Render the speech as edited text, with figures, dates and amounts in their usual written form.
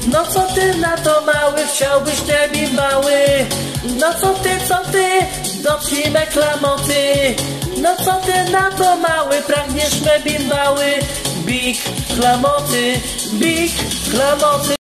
No co ty na to, mały, chciałbyś te bimbały? No co ty, dotknijmy klamoty. No co ty na to, mały, pragniesz me bimbały? Big klamoty, big klamoty.